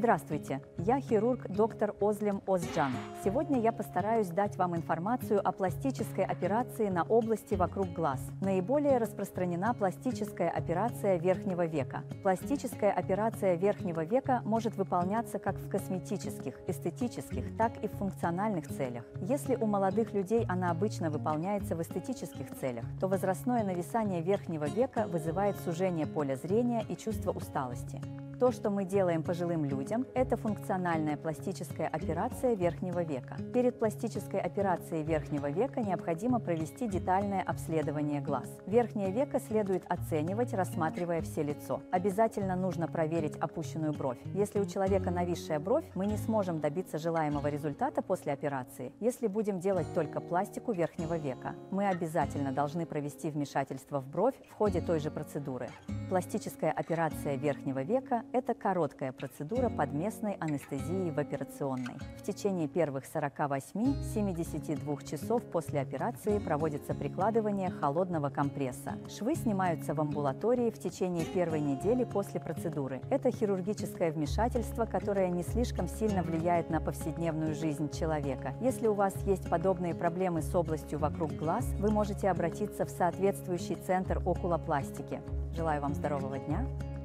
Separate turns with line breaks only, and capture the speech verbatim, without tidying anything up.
Здравствуйте, я хирург доктор Озлем Озджан. Сегодня я постараюсь дать вам информацию о пластической операции на области вокруг глаз. Наиболее распространена пластическая операция верхнего века. Пластическая операция верхнего века может выполняться как в косметических, эстетических, так и в функциональных целях. Если у молодых людей она обычно выполняется в эстетических целях, то возрастное нависание верхнего века вызывает сужение поля зрения и чувство усталости. То, что мы делаем пожилым людям, это функциональная пластическая операция верхнего века. Перед пластической операцией верхнего века необходимо провести детальное обследование глаз. Верхнее веко следует оценивать, рассматривая все лицо. Обязательно нужно проверить опущенную бровь. Если у человека нависшая бровь, мы не сможем добиться желаемого результата после операции, если будем делать только пластику верхнего века. Мы обязательно должны провести вмешательство в бровь в ходе той же процедуры. Пластическая операция верхнего века – это короткая процедура под местной анестезией в операционной. В течение первых сорока восьми — семидесяти двух часов после операции проводится прикладывание холодного компресса. Швы снимаются в амбулатории в течение первой недели после процедуры. Это хирургическое вмешательство, которое не слишком сильно влияет на повседневную жизнь человека. Если у вас есть подобные проблемы с областью вокруг глаз, вы можете обратиться в соответствующий центр окулопластики. Желаю вам здорового дня!